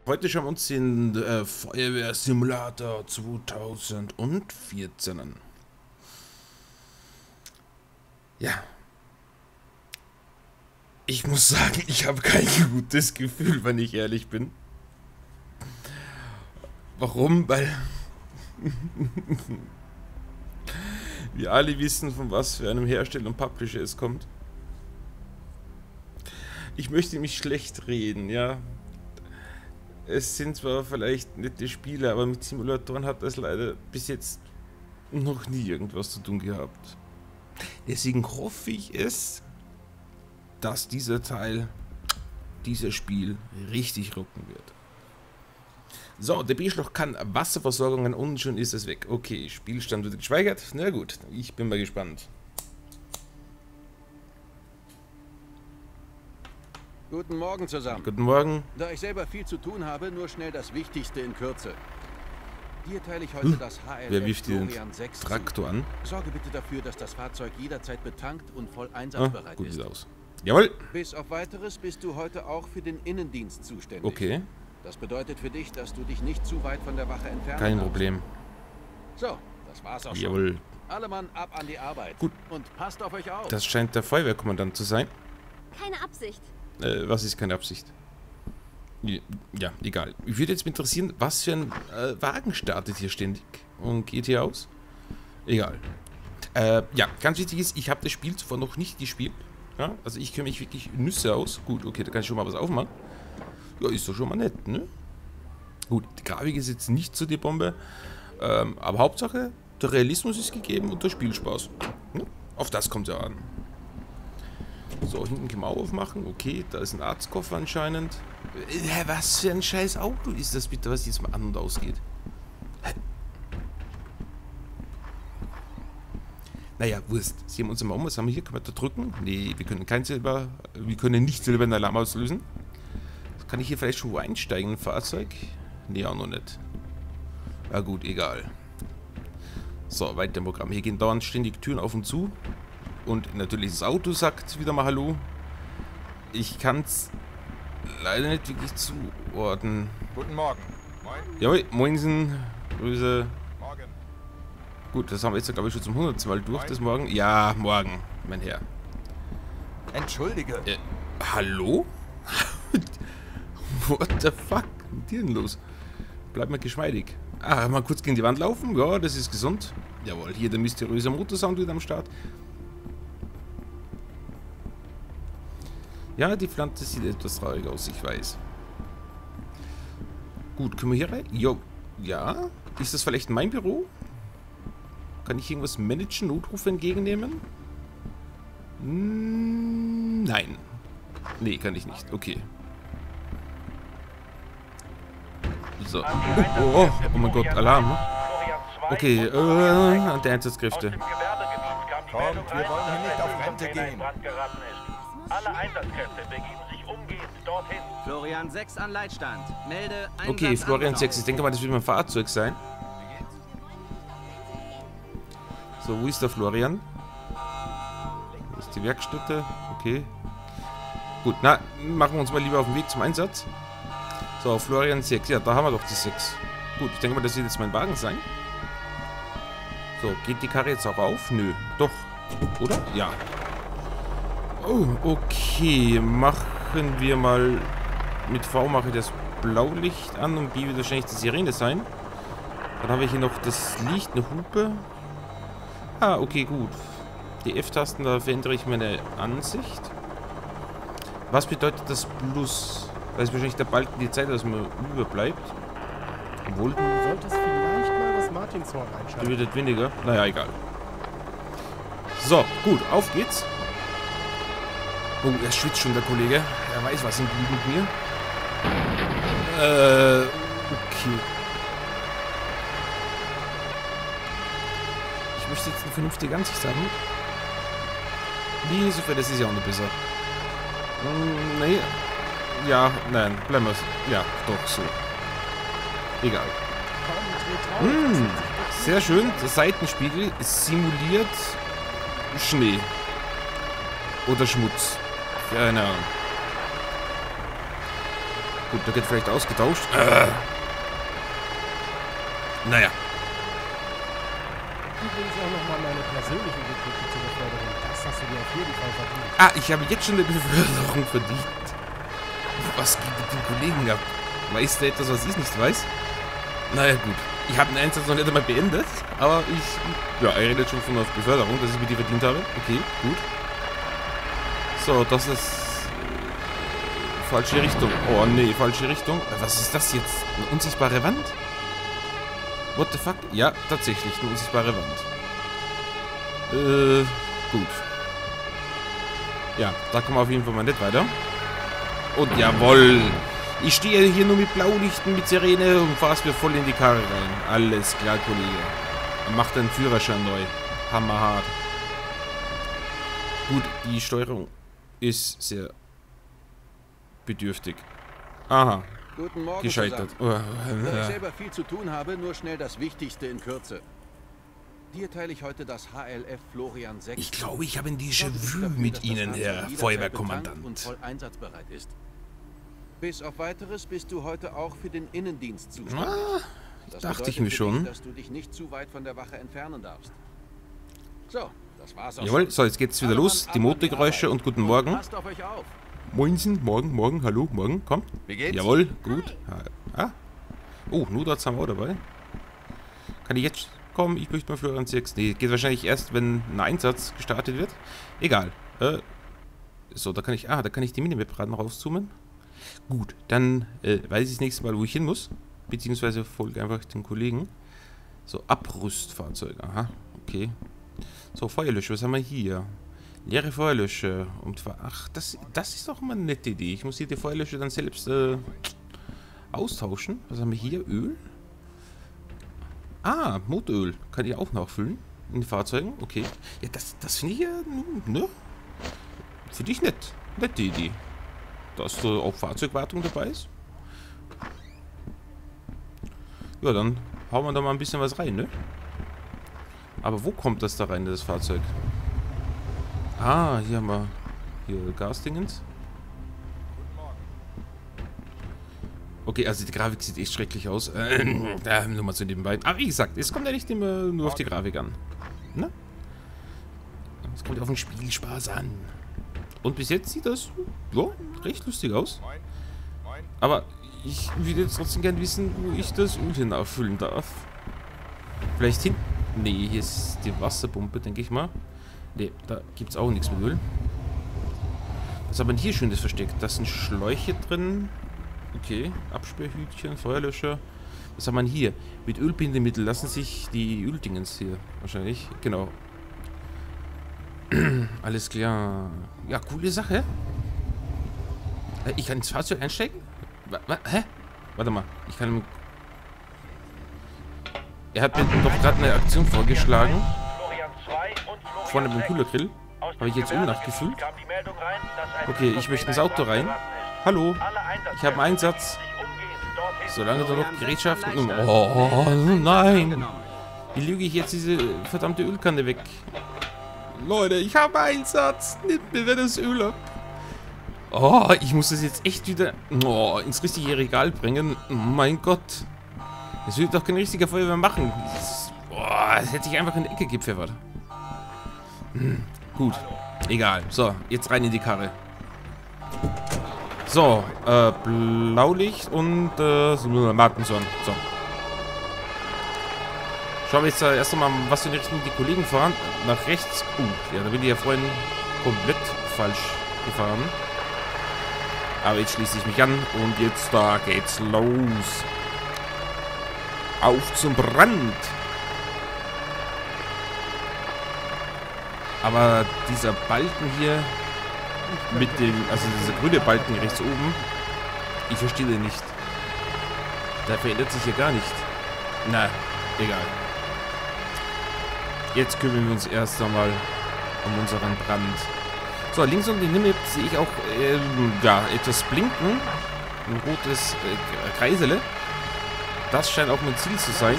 Heute schauen wir uns den Feuerwehrsimulator 2014 an. Ja. Ich muss sagen, ich habe kein gutes Gefühl, wenn ich ehrlich bin. Warum? Weil wir alle wissen, von was für einem Hersteller und Publisher es kommt. Ich möchte mich schlecht reden, ja. Es sind zwar vielleicht nette Spiele, aber mit Simulatoren hat das leider bis jetzt noch nie irgendwas zu tun gehabt. Deswegen hoffe ich es, dass dieses Spiel richtig rocken wird. So, der B-Schloch kann Wasserversorgungen und schon ist es weg. Okay, Spielstand wird gespeichert. Na gut, ich bin mal gespannt. Guten Morgen zusammen. Guten Morgen. Da ich selber viel zu tun habe, nur schnell das Wichtigste in Kürze. Dir teile ich heute das Wer wirft HLF den Florian 6 Traktor an? Sorge bitte dafür, dass das Fahrzeug jederzeit betankt und voll einsatzbereit Gut ist. sieht aus. Jawohl. Bis auf Weiteres bist du heute auch für den Innendienst zuständig. Okay. Das bedeutet für dich, dass du dich nicht zu weit von der Wache entfernen Kein darfst. Problem. So, das war's auch schon. Jawohl. Alle Mann ab an die Arbeit. Gut. Und passt auf euch auf. Das scheint der Feuerwehrkommandant zu sein. Keine Absicht. Was ist keine Absicht? Ja, egal. Mich würde jetzt interessieren, was für ein Wagen startet hier ständig und geht hier aus? Egal. Ja, ganz wichtig ist, ich habe das Spiel zuvor noch nicht gespielt. Ja, also ich kenne mich wirklich Nüsse aus. Gut, okay, da kann ich schon mal was aufmachen. Ja, ist doch schon mal nett, ne? Gut, die Grafik ist jetzt nicht so die Bombe. Aber Hauptsache, der Realismus ist gegeben und der Spielspaß. Ja, auf das kommt es ja an. So, hinten kann man aufmachen. Okay, da ist ein Arztkoffer anscheinend. Was für ein scheiß Auto ist das bitte, was jetzt mal an und ausgeht? Naja, Wurst. Sehen wir uns mal um. Was haben wir hier? Können wir da drücken? Nee, wir können nicht selber einen Alarm auslösen. Kann ich hier vielleicht schon wo einsteigen, ein Fahrzeug? Nee, auch noch nicht. Ja gut, egal. So, weiter im Programm. Hier gehen dauernd ständig Türen auf und zu. Und natürlich das Auto sagt wieder mal Hallo. Ich kann es leider nicht wirklich zuordnen. Guten Morgen. Moin. Jawohl, moinsen. Grüße. Morgen. Gut, das haben wir jetzt, glaube ich, schon zum 100. Mal durch, das Morgen. Ja, morgen, mein Herr. Entschuldige. Hallo? What the fuck? Was ist denn los? Bleib mal geschmeidig. Ah, mal kurz gegen die Wand laufen. Ja, das ist gesund. Jawohl, hier der mysteriöse Motorsound wieder am Start. Ja, die Pflanze sieht etwas traurig aus, ich weiß. Gut, können wir hier rein? Jo, ja. Ist das vielleicht mein Büro? Kann ich irgendwas managen, Notrufe entgegennehmen? Nein. Nee, kann ich nicht. Okay. So. Oh mein Gott, Alarm. Okay, die Einsatzkräfte. Komm, wir wollen hier nicht auf Rente gehen. Alle Einsatzkräfte begeben sich umgehend dorthin. Florian 6 an Leitstand. Melde Einsatz Okay, Florian 6. Ich angenommen. denke mal, das wird mein Fahrzeug sein. So, wo ist der Florian? Wo ist die Werkstätte? Okay. Gut, na, machen wir uns mal lieber auf den Weg zum Einsatz. So, Florian 6. Ja, da haben wir doch die 6. Gut, ich denke mal, das wird jetzt mein Wagen sein. So, geht die Karre jetzt auch auf? Nö, doch. Oder? Ja. Oh, okay. Machen wir mal... Mit V mache ich das Blaulicht an und B wird wahrscheinlich die Sirene sein. Dann habe ich hier noch das Licht, eine Hupe. Ah, okay, gut. Die F-Tasten, da verändere ich meine Ansicht. Was bedeutet das Plus? Das ist wahrscheinlich der Balken die Zeit, dass man überbleibt. Obwohl... Du solltest vielleicht mal das Martinshorn Die einschalten. wird weniger. Naja, egal. So, gut, auf geht's. Oh, er schwitzt schon, der Kollege. Er weiß, was ihm gut mit mir. Okay. Ich möchte jetzt eine vernünftige Ansicht haben. Nee, sofern, das ist ja auch nicht besser. Nee. Ja, nein, bleiben wir. Ja, doch, so. Egal. Sehr schön. Der Seitenspiegel simuliert Schnee. Oder Schmutz. Keine Ahnung. Gut, da wird vielleicht ausgetauscht. Naja. Übrigens auch nochmal meine persönlichen Glückwünsche zur Beförderung. Das hast du dir auf jeden Fall verdient. Ah, ich habe jetzt schon eine Beförderung verdient. Was geht mit den Kollegen ab? Weiß der etwas, was ich nicht weiß? Naja, gut. Ich habe den Einsatz noch nicht einmal beendet, aber er redet schon von der Beförderung, dass ich mir die verdient habe. Okay, gut. So, das ist falsche Richtung. Oh, nee, falsche Richtung. Was ist das jetzt? Eine unsichtbare Wand? What the fuck? Ja, tatsächlich, eine unsichtbare Wand. Gut. Ja, da kommen wir auf jeden Fall mal nicht weiter. Und jawohl! Ich stehe hier nur mit Blaulichten, mit Sirene und fahr's mir voll in die Karre rein. Alles klar, Kollege. Macht deinen Führerschein neu. Hammerhart. Gut, die Steuerung ist sehr bedürftig. Aha. Guten Morgen Gescheitert. Da ich selber viel zu tun habe, nur schnell das Wichtigste in Kürze. Dir teile ich heute das HLF Florian 6. Ich glaube, ich habe ein Déjà-vu mit Ihnen, Herr Feuerwehrkommandant. Und voll einsatzbereit ist. Bis auf Weiteres bist du heute auch für den Innendienst zuständig. Das dachte ich bedeutet mir für schon. dich, dass du dich nicht zu weit von der Wache entfernen darfst. So, das war's auch. Jawohl, so, jetzt geht's wieder los. Die Motorgeräusche und guten Morgen. Passt auf euch auf. Moinsen, morgen, hallo, morgen, komm. Wie geht's? Jawohl, gut. Ah. Oh, Nudatz haben wir auch dabei. Kann ich jetzt kommen? Ich möchte mal Florian 6. Nee, geht wahrscheinlich erst, wenn ein Einsatz gestartet wird. Egal. So, da kann ich die Minimap-Raten rauszoomen. Gut, dann weiß ich das nächste Mal, wo ich hin muss. Beziehungsweise folge einfach den Kollegen. So, Abrüstfahrzeug. Aha, okay. So, Feuerlöscher, was haben wir hier? Leere Feuerlöscher. Ach, das ist doch mal eine nette Idee. Ich muss hier die Feuerlöscher dann selbst austauschen. Was haben wir hier? Öl? Ah, Motoröl. Kann ich auch nachfüllen in den Fahrzeugen. Okay. Ja, das finde ich ja, ne? Finde ich nett. Nette Idee. Dass da auch Fahrzeugwartung dabei ist. Ja, dann hauen wir da mal ein bisschen was rein, ne? Aber wo kommt das da rein, das Fahrzeug? Ah, hier haben wir Gasdingens. Okay, also die Grafik sieht echt schrecklich aus. Nur mal zu nebenbei. Aber wie gesagt, es kommt ja nicht immer nur auf die Grafik an. Ne? Es kommt auf den Spielspaß an. Und bis jetzt sieht das recht lustig aus. Aber ich würde jetzt trotzdem gerne wissen, wo ich das Öl hin auffüllen darf. Vielleicht hinten. Nee, hier ist die Wasserpumpe, denke ich mal. Nee, da gibt es auch nichts mit Öl. Was haben wir denn hier Schönes versteckt? Da sind Schläuche drin. Okay, Absperrhütchen, Feuerlöscher. Was haben wir denn hier? Mit Ölbindemittel lassen sich die Öldingens hier wahrscheinlich. Genau. Alles klar. Ja, coole Sache. Ich kann ins Fahrzeug einsteigen? Hä? Warte mal. Ich kann... Er hat mir doch gerade eine Aktion vorgeschlagen. Vorne beim Kühlergrill. Habe ich jetzt nachgefüllt? Okay, ich möchte ins Auto rein. Hallo. Ich habe einen Einsatz. Solange da noch Gerätschaften... Oh, nein. Wie lüge ich jetzt diese verdammte Ölkanne weg? Leute, ich habe einen Einsatz. Nimmt mir das Öl ab. Oh, ich muss das jetzt echt wieder ins richtige Regal bringen. Oh mein Gott. Das würde doch kein richtiger Feuerwehr machen. Das hätte ich einfach in die Ecke gepfeffert. Gut. Egal. So, jetzt rein in die Karre. So, Blaulicht und Martinson. So. Schauen wir jetzt erst einmal, was in die Richtung die Kollegen fahren. Nach rechts. Ja, da bin ich ja vorhin komplett falsch gefahren. Aber jetzt schließe ich mich an und jetzt da geht's los. Auf zum Brand. Aber dieser Balken hier mit dem, also dieser grüne Balken rechts oben, ich verstehe den nicht. Da verändert sich hier gar nicht. Na, egal. Jetzt kümmern wir uns erst einmal um unseren Brand. So, links um die Limit sehe ich auch etwas blinken. Ein rotes Kreisele. Das scheint auch mein Ziel zu sein.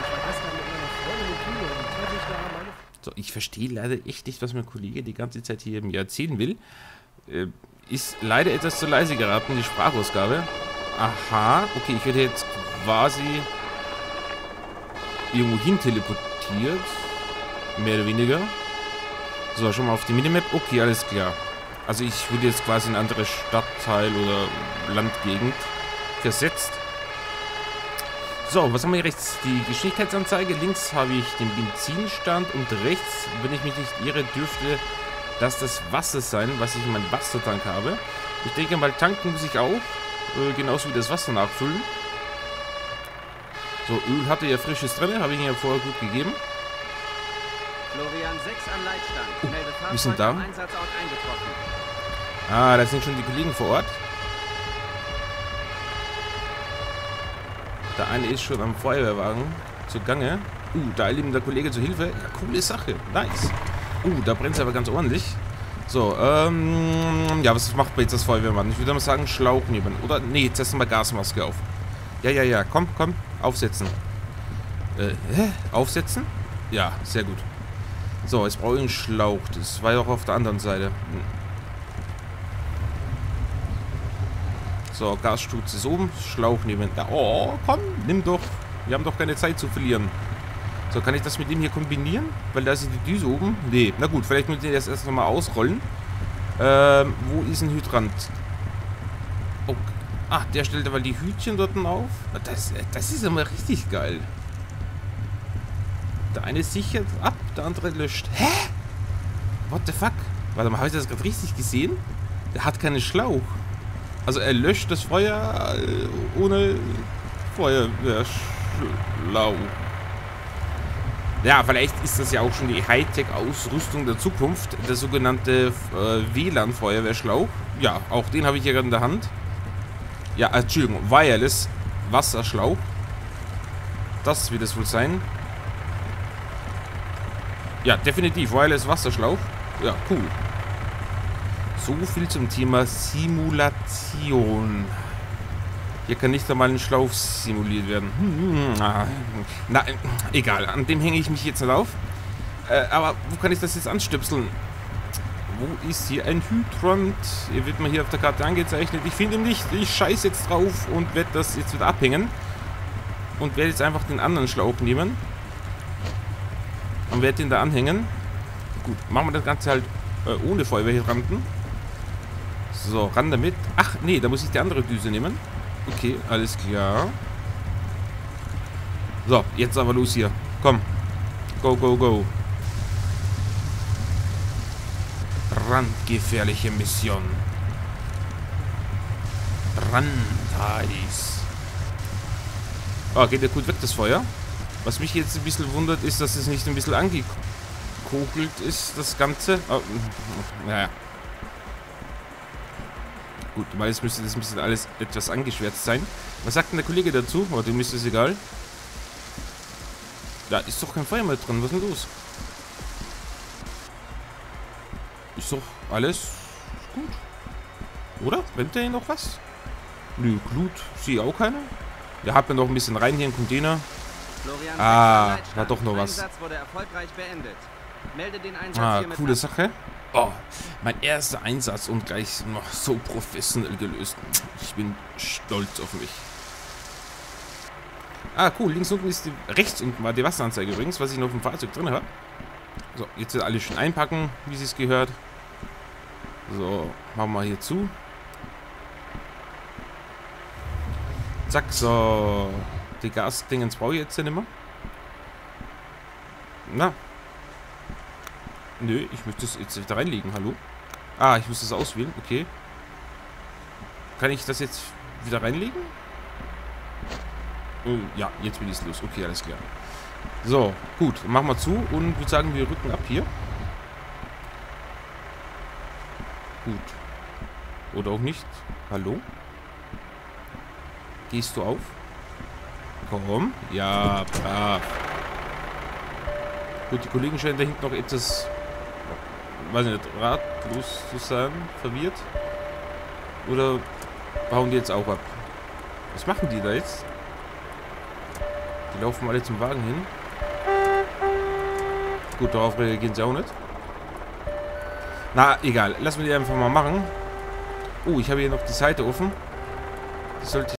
So, ich verstehe leider echt nicht, was mein Kollege die ganze Zeit hier mir erzählen will. Ist leider etwas zu leise geraten, die Sprachausgabe. Aha. Okay, ich werde jetzt quasi irgendwo hin teleportiert. Mehr oder weniger. So, schon mal auf die Minimap. Okay, alles klar. Also ich wurde jetzt quasi in ein anderes Stadtteil oder Landgegend versetzt. So, was haben wir hier rechts? Die Geschwindigkeitsanzeige. Links habe ich den Benzinstand und rechts, wenn ich mich nicht irre, dürfte das Wasser sein, was ich in meinem Wassertank habe. Ich denke mal, tanken muss ich auch. Genauso wie das Wasser nachfüllen. So, Öl hatte ja frisches drin, habe ich Ihnen ja vorher gut gegeben. Florian 6 an Leitstand. Melde wir sind da. Fahrzeug am Einsatzort eingetroffen. Ah, da sind schon die Kollegen vor Ort. Der eine ist schon am Feuerwehrwagen zugange. Da eilt ihm der Kollege zur Hilfe. Ja, coole Sache. Nice. Da brennt es aber ganz ordentlich. So, ja, was macht man jetzt das Feuerwehrmann? Ich würde mal sagen, Schlauch nehmen. Oder, nee, jetzt erst mal Gasmaske auf. Ja, komm, aufsetzen. Aufsetzen? Ja, sehr gut. So, jetzt brauche ich einen Schlauch. Das war ja auch auf der anderen Seite. So, Gasstutz ist oben. Schlauch nehmen. Ja, oh, komm, nimm doch. Wir haben doch keine Zeit zu verlieren. So, kann ich das mit dem hier kombinieren? Weil da ist die Düse oben. Nee, na gut, vielleicht müssen wir das erst nochmal ausrollen. Wo ist ein Hydrant? Oh, ach, der stellt aber die Hütchen dort auf. Das ist immer richtig geil. Der eine sichert ab, der andere löscht. Hä? What the fuck? Warte mal, habe ich das gerade richtig gesehen? Der hat keinen Schlauch. Also er löscht das Feuer ohne Feuerwehrschlauch. Ja, vielleicht ist das ja auch schon die Hightech-Ausrüstung der Zukunft. Der sogenannte WLAN-Feuerwehrschlauch. Ja, auch den habe ich hier gerade in der Hand. Ja, Entschuldigung, Wireless Wasserschlauch. Das wird es wohl sein. Ja, definitiv, Wireless Wasserschlauch. Ja, cool. So viel zum Thema Simulation. Hier kann nicht einmal ein Schlauch simuliert werden. Na, egal. An dem hänge ich mich jetzt nicht auf. Aber wo kann ich das jetzt anstöpseln? Wo ist hier ein Hydrant? Er wird mir hier auf der Karte angezeichnet. Ich finde ihn nicht. Ich scheiße jetzt drauf und werde das jetzt wieder abhängen. Und werde jetzt einfach den anderen Schlauch nehmen. Und werde den da anhängen. Gut, machen wir das Ganze halt ohne Feuerwehrhydranten. So, ran damit. Ach, nee, da muss ich die andere Düse nehmen. Okay, alles klar. So, jetzt aber los hier. Komm. Go, go, go. Brandgefährliche Mission. Brandheiß. Oh, geht ja gut weg, das Feuer. Was mich jetzt ein bisschen wundert, ist, dass es nicht ein bisschen angekokelt ist, das Ganze. Oh, naja. Gut, meist müsste das ein bisschen alles etwas angeschwärzt sein. Was sagt denn der Kollege dazu? Oh, dem ist es egal. Da ist doch kein Feuer mehr drin. Was ist denn los? Ist doch alles gut. Oder? Brennt da hier noch was? Nö, Glut. Sehe auch keine. Wir haben ja noch ein bisschen rein hier im Container. Florian, war doch noch was. Einsatz wurde erfolgreich beendet. Melde den Einsatz hiermit coole ab. Sache. Oh, mein erster Einsatz und gleich noch so professionell gelöst. Ich bin stolz auf mich. Ah, cool. Links unten ist rechts unten war die Wasseranzeige übrigens, was ich noch auf dem Fahrzeug drin habe. So, jetzt wird alles schön einpacken, wie es gehört. So, machen wir hier zu. Zack, so. Die Gasdingens brauche ich jetzt ja nicht mehr. Na. Nö, ich möchte das jetzt wieder reinlegen. Hallo? Ah, ich muss das auswählen. Okay. Kann ich das jetzt wieder reinlegen? Ja, jetzt bin ich los. Okay, alles klar. So, gut. Machen wir zu und würde sagen, wir rücken ab hier. Gut. Oder auch nicht. Hallo? Gehst du auf? Komm. Ja, brav. Gut, die Kollegen scheinen da hinten noch etwas, weiß nicht, ratlos zu sein, verwirrt. Oder hauen die jetzt auch ab? Was machen die da jetzt? Die laufen alle zum Wagen hin. Gut, darauf reagieren sie auch nicht. Na, egal. Lassen wir die einfach mal machen. Oh, ich habe hier noch die Seite offen. Die sollte